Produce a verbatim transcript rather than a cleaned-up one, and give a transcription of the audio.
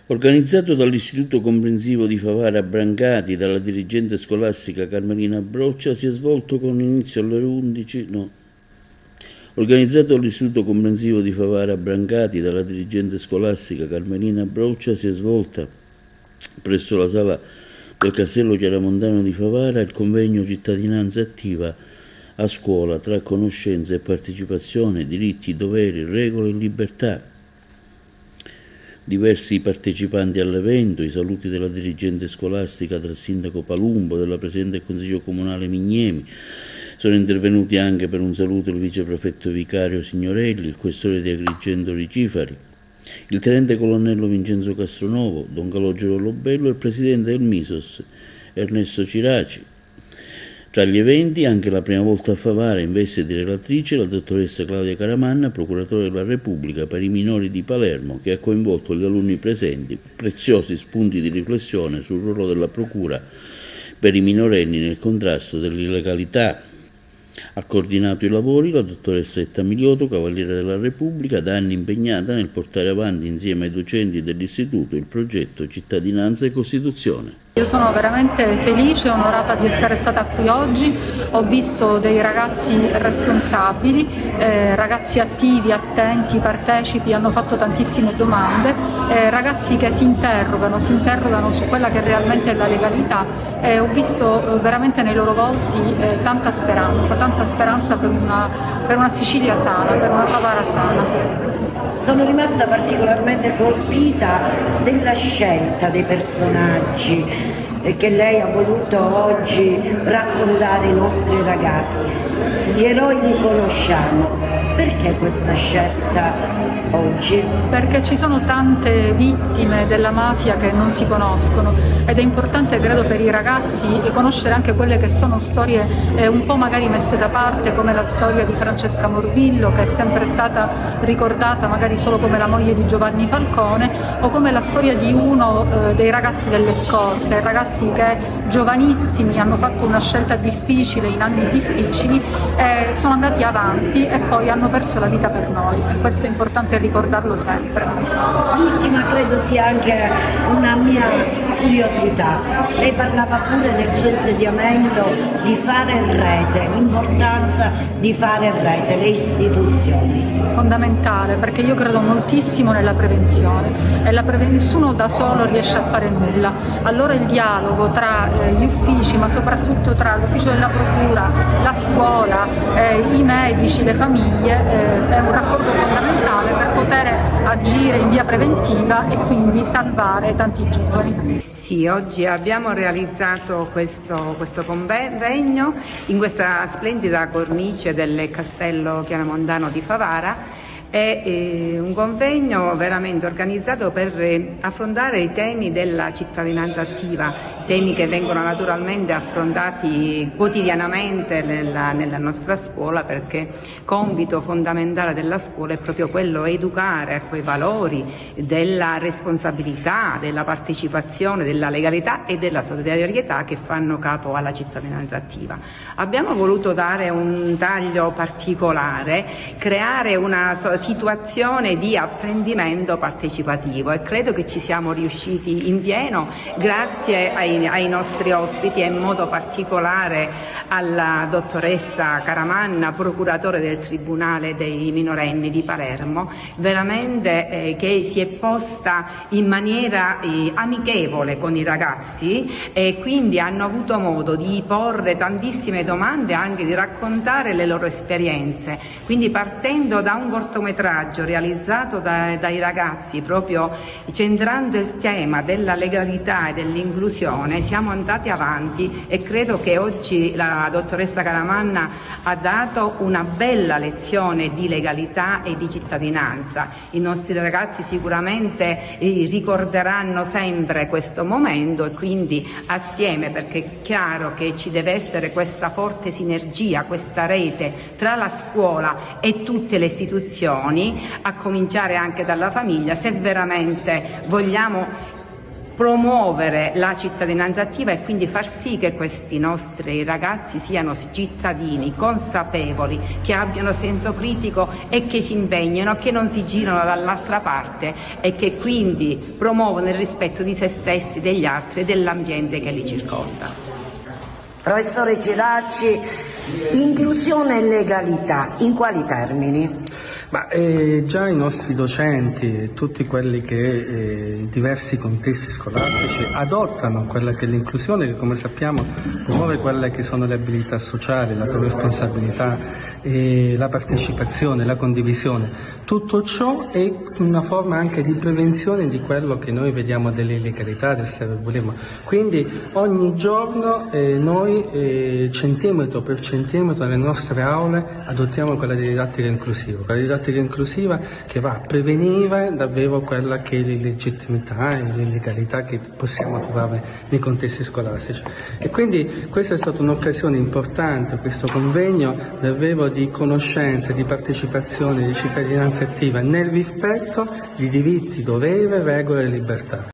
Organizzato dall'Istituto Comprensivo di Favara Brancati dalla dirigente scolastica Carmelina Broccia, si è svolto con inizio alle ore undici, no. Organizzato dall'Istituto Comprensivo di Favara Brancati dalla dirigente scolastica Carmelina Broccia, si è svolta presso la sala del Castello Chiaramontano di Favara il convegno Cittadinanza attiva a scuola tra conoscenza e partecipazione, diritti, doveri, regole e libertà. Diversi partecipanti all'evento, i saluti della dirigente scolastica, del sindaco Palumbo, della presidente del Consiglio Comunale Mignemi, sono intervenuti anche per un saluto il viceprefetto vicario Signorelli, il questore di Agrigento Ricifari, il tenente colonnello Vincenzo Castronovo, don Calogero Lobello e il presidente del Misos Ernesto Ciraci. Tra gli eventi, anche la prima volta a Favara, in veste di relatrice, la dottoressa Claudia Caramanna, procuratore della Repubblica per i minori di Palermo, che ha coinvolto gli alunni presenti preziosi spunti di riflessione sul ruolo della procura per i minorenni nel contrasto dell'illegalità. Ha coordinato i lavori la dottoressa Etta Milioto, Cavaliere della Repubblica, da anni impegnata nel portare avanti insieme ai docenti dell'istituto il progetto Cittadinanza e Costituzione. Io sono veramente felice e onorata di essere stata qui oggi, ho visto dei ragazzi responsabili, eh, ragazzi attivi, attenti, partecipi, hanno fatto tantissime domande, eh, ragazzi che si interrogano, si interrogano su quella che realmente è la legalità e ho visto eh, veramente nei loro volti eh, tanta speranza, tanta speranza per una, per una Sicilia sana, per una Favara sana. Sono rimasta particolarmente colpita della scelta dei personaggi che lei ha voluto oggi raccontare ai nostri ragazzi. Gli eroi li conosciamo. Perché questa scelta oggi? Perché ci sono tante vittime della mafia che non si conoscono ed è importante, credo, per i ragazzi conoscere anche quelle che sono storie eh, un po' magari messe da parte, come la storia di Francesca Morvillo, che è sempre stata ricordata magari solo come la moglie di Giovanni Falcone, o come la storia di uno eh, dei ragazzi delle scorte, ragazzi che giovanissimi hanno fatto una scelta difficile in anni difficili, eh, sono andati avanti e poi hanno perso la vita per noi e questo è importante ricordarlo sempre. L'ultima credo sia anche una mia curiosità. Lei parlava pure nel suo insediamento di fare rete, l'importanza di fare rete, le istituzioni. Fondamentale, perché io credo moltissimo nella prevenzione e la pre- nessuno da solo riesce a fare nulla, allora il dialogo tra eh, gli uffici, ma soprattutto tra l'ufficio della procura, la scuola, eh, i medici, le famiglie eh, è un raccordo fondamentale per poter agire in via preventiva e quindi salvare tanti giovani. Sì, oggi abbiamo realizzato questo, questo convegno in questa splendida cornice del Castello Chiaramontano di Favara. È eh, un convegno veramente organizzato per eh, affrontare i temi della cittadinanza attiva, temi che vengono naturalmente affrontati quotidianamente nella, nella nostra scuola, perché compito fondamentale della scuola è proprio quello di educare a quei valori della responsabilità, della partecipazione, della legalità e della solidarietà che fanno capo alla cittadinanza attiva. Abbiamo voluto dare un taglio particolare, creare una situazione di apprendimento partecipativo e credo che ci siamo riusciti in pieno grazie ai, ai nostri ospiti e in modo particolare alla dottoressa Caramanna, procuratore del Tribunale dei minorenni di Palermo, veramente eh, che si è posta in maniera eh, amichevole con i ragazzi e quindi hanno avuto modo di porre tantissime domande e anche di raccontare le loro esperienze, quindi partendo da un cortometraggio realizzato da, dai ragazzi proprio centrando il tema della legalità e dell'inclusione, siamo andati avanti e credo che oggi la dottoressa Caramanna ha dato una bella lezione di legalità e di cittadinanza. I nostri ragazzi sicuramente eh, ricorderanno sempre questo momento e quindi assieme, perché è chiaro che ci deve essere questa forte sinergia, questa rete tra la scuola e tutte le istituzioni, a cominciare anche dalla famiglia, se veramente vogliamo promuovere la cittadinanza attiva e quindi far sì che questi nostri ragazzi siano cittadini consapevoli, che abbiano senso critico e che si impegnino, che non si girano dall'altra parte e che quindi promuovono il rispetto di se stessi, degli altri e dell'ambiente che li circonda. Professore Cilacci, inclusione e legalità, in quali termini? Ma eh, già i nostri docenti, tutti quelli che eh, in diversi contesti scolastici adottano quella che è l'inclusione, che come sappiamo promuove quelle che sono le abilità sociali, la corresponsabilità, eh, la partecipazione, la condivisione. Tutto ciò è una forma anche di prevenzione di quello che noi vediamo delle illegalità, del cyberbullismo. Quindi ogni giorno eh, noi eh, centimetro per centimetro nelle nostre aule adottiamo quella di didattica inclusiva. Quella didattica inclusiva che va a prevenire davvero quella che è l'illegittimità e l'illegalità che possiamo trovare nei contesti scolastici. E quindi questa è stata un'occasione importante, questo convegno davvero di conoscenza, di partecipazione, di cittadinanza attiva nel rispetto di diritti, doveri, regole e libertà.